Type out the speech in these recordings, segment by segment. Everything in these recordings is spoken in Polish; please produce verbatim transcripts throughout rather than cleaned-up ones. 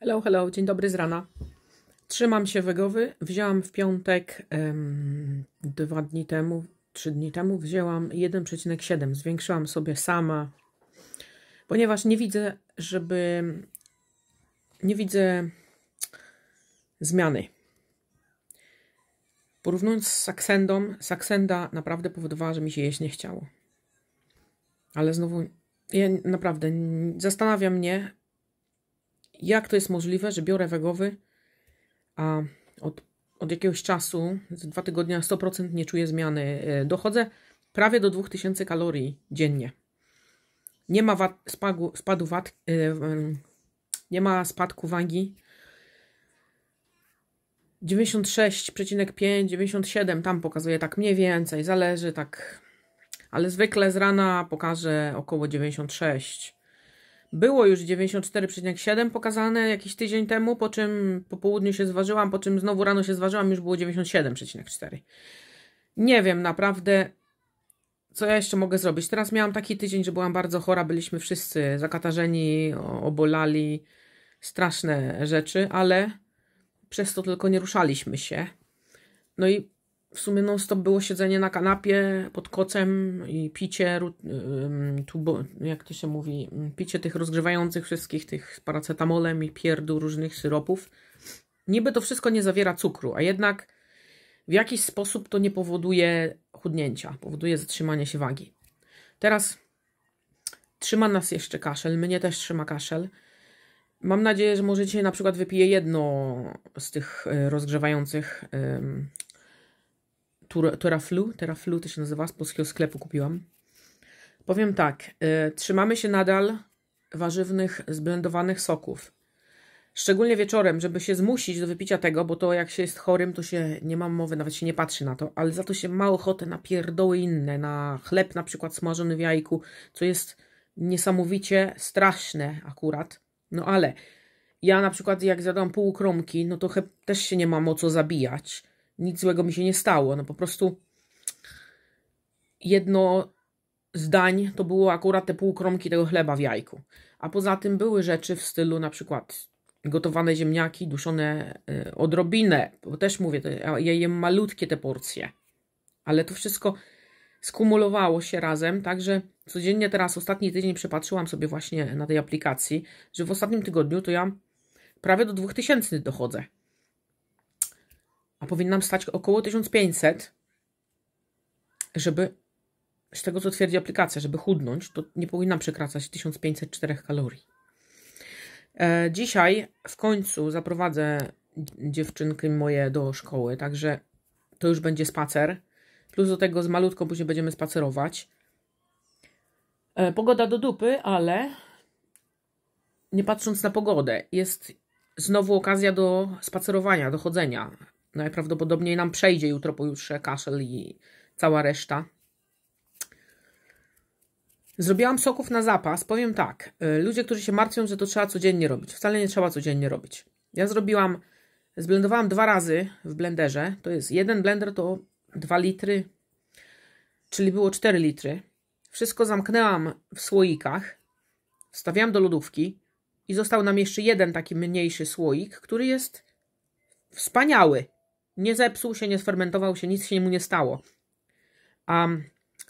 Hello, hello, dzień dobry z rana. Trzymam się wegowy. Wzięłam w piątek, um, dwa dni temu, trzy dni temu, wzięłam jeden przecinek siedem. Zwiększyłam sobie sama, ponieważ nie widzę, żeby... Nie widzę zmiany. Porównując z Saxendą, Saxenda naprawdę powodowała, że mi się jeść nie chciało. Ale znowu, ja naprawdę zastanawia mnie, jak to jest możliwe, że biorę wegowy, a od, od jakiegoś czasu, z dwa tygodnie na sto procent nie czuję zmiany. Dochodzę prawie do dwóch tysięcy kalorii dziennie. Nie ma wat, spagu, spadu wat, yy, nie ma spadku wagi. dziewięćdziesiąt sześć przecinek pięć, dziewięćdziesiąt siedem tam pokazuje tak mniej więcej, zależy tak, ale zwykle z rana pokaże około dziewięćdziesiąt sześć. Było już dziewięćdziesiąt cztery przecinek siedem pokazane jakiś tydzień temu, po czym po południu się zważyłam, po czym znowu rano się zważyłam, już było dziewięćdziesiąt siedem przecinek cztery. Nie wiem naprawdę, co ja jeszcze mogę zrobić. Teraz miałam taki tydzień, że byłam bardzo chora, byliśmy wszyscy zakatarzeni, obolali, straszne rzeczy, ale przez to tylko nie ruszaliśmy się. No i w sumie non stop było siedzenie na kanapie pod kocem i picie, tubo, jak to się mówi, picie tych rozgrzewających wszystkich tych z paracetamolem i pierdół różnych syropów. Niby to wszystko nie zawiera cukru, a jednak w jakiś sposób to nie powoduje chudnięcia, powoduje zatrzymanie się wagi. Teraz trzyma nas jeszcze kaszel, mnie też trzyma kaszel. Mam nadzieję, że może dzisiaj na przykład wypiję jedno z tych rozgrzewających um, Teraflu, Teraflu to się nazywa, z polskiego sklepu kupiłam. Powiem tak, y, trzymamy się nadal warzywnych, zblendowanych soków. Szczególnie wieczorem, żeby się zmusić do wypicia tego, bo to jak się jest chorym, to się nie mam mowy, nawet się nie patrzy na to, ale za to się ma ochotę na pierdoły inne, na chleb na przykład smażony w jajku, co jest niesamowicie straszne akurat. No ale ja na przykład jak zjadłam pół kromki, no to też się nie mam o co zabijać. Nic złego mi się nie stało. No po prostu jedno z dań to było akurat te pół kromki tego chleba w jajku. A poza tym były rzeczy w stylu na przykład gotowane ziemniaki, duszone y, odrobinę. Bo też mówię, to ja, ja jem malutkie te porcje. Ale to wszystko skumulowało się razem, także codziennie teraz ostatni tydzień przepatrzyłam sobie właśnie na tej aplikacji, że w ostatnim tygodniu to ja prawie do dwóch tysięcy dochodzę. A powinnam stać około tysiąc pięćset, żeby, z tego co twierdzi aplikacja, żeby chudnąć, to nie powinnam przekraczać tysiąc pięćset cztery kalorii. E, dzisiaj w końcu zaprowadzę dziewczynki moje do szkoły, także to już będzie spacer. Plus do tego z malutką później będziemy spacerować. E, pogoda do dupy, ale nie patrząc na pogodę, jest znowu okazja do spacerowania, do chodzenia. Najprawdopodobniej nam przejdzie jutro, pojutrze kaszel i cała reszta. Zrobiłam soków na zapas. Powiem tak, ludzie, którzy się martwią, że to trzeba codziennie robić. Wcale nie trzeba codziennie robić. Ja zrobiłam, zblendowałam dwa razy w blenderze. To jest jeden blender to dwa litry, czyli było cztery litry. Wszystko zamknęłam w słoikach, wstawiałam do lodówki i został nam jeszcze jeden taki mniejszy słoik, który jest wspaniały. Nie zepsuł się, nie sfermentował się, nic się mu nie stało. Um,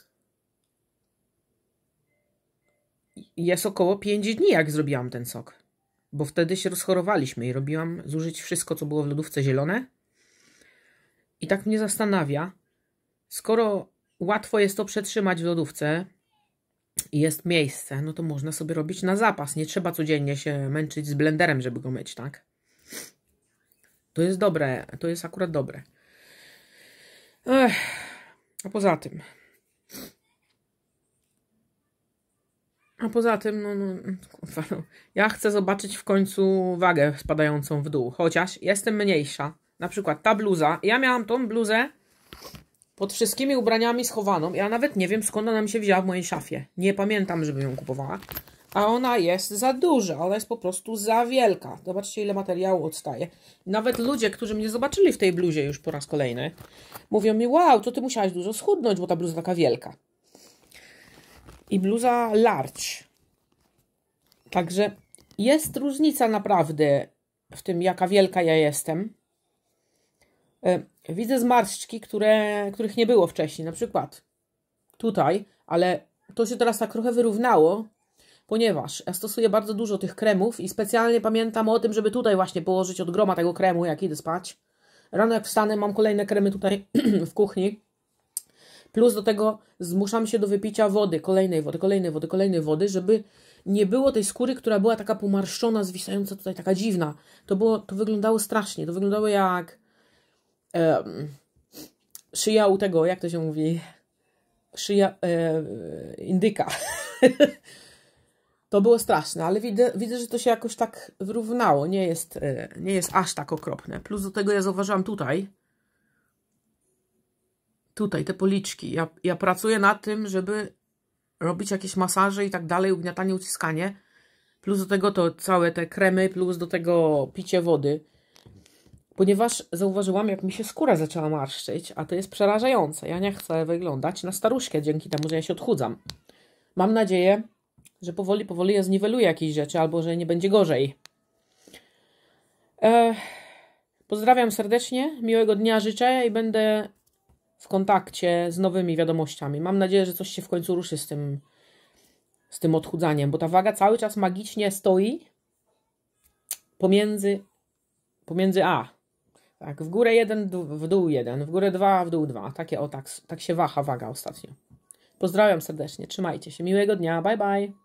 jest około pięć dni, jak zrobiłam ten sok. Bo wtedy się rozchorowaliśmy i robiłam zużyć wszystko, co było w lodówce zielone. I tak mnie zastanawia, skoro łatwo jest to przetrzymać w lodówce i jest miejsce, no to można sobie robić na zapas. Nie trzeba codziennie się męczyć z blenderem, żeby go myć, tak? To jest dobre, to jest akurat dobre. Ech, a poza tym... A poza tym, no, no, kurwa, no, ja chcę zobaczyć w końcu wagę spadającą w dół. Chociaż jestem mniejsza. Na przykład ta bluza. Ja miałam tą bluzę pod wszystkimi ubraniami schowaną. Ja nawet nie wiem, skąd ona mi się wzięła w mojej szafie. Nie pamiętam, żebym ją kupowała. A ona jest za duża. Ona jest po prostu za wielka. Zobaczcie, ile materiału odstaje. Nawet ludzie, którzy mnie zobaczyli w tej bluzie już po raz kolejny, mówią mi, wow, to ty musiałaś dużo schudnąć, bo ta bluza taka wielka. I bluza large. Także jest różnica naprawdę w tym jaka wielka ja jestem. Widzę zmarszczki, które, których nie było wcześniej. Na przykład tutaj, ale to się teraz tak trochę wyrównało, ponieważ ja stosuję bardzo dużo tych kremów i specjalnie pamiętam o tym, żeby tutaj właśnie położyć od groma tego kremu, jak idę spać. Rano jak wstanę, mam kolejne kremy tutaj w kuchni. Plus do tego zmuszam się do wypicia wody, kolejnej wody, kolejnej wody, kolejnej wody, żeby nie było tej skóry, która była taka pomarszczona, zwisająca tutaj, taka dziwna. To było, to wyglądało strasznie. To wyglądało jak um, szyja u tego, jak to się mówi? Szyja e, indyka. To było straszne, ale widzę, widzę, że to się jakoś tak wyrównało. Nie jest, e, nie jest aż tak okropne. Plus do tego ja zauważyłam tutaj, tutaj te policzki. Ja, ja pracuję nad tym, żeby robić jakieś masaże i tak dalej, ugniatanie, uciskanie. Plus do tego to całe te kremy, plus do tego picie wody. Ponieważ zauważyłam, jak mi się skóra zaczęła marszczyć, a to jest przerażające. Ja nie chcę wyglądać na staruszkę dzięki temu, że ja się odchudzam. Mam nadzieję, że powoli, powoli ja zniweluję jakieś rzeczy, albo że nie będzie gorzej. Ech, pozdrawiam serdecznie, miłego dnia życzę i będę w kontakcie z nowymi wiadomościami. Mam nadzieję, że coś się w końcu ruszy z tym, z tym odchudzaniem, bo ta waga cały czas magicznie stoi pomiędzy, pomiędzy A. Tak, w górę jeden, w dół jeden, w górę dwa, w dół dwa. Takie o, tak, tak się waha waga ostatnio. Pozdrawiam serdecznie, trzymajcie się, miłego dnia, bye bye.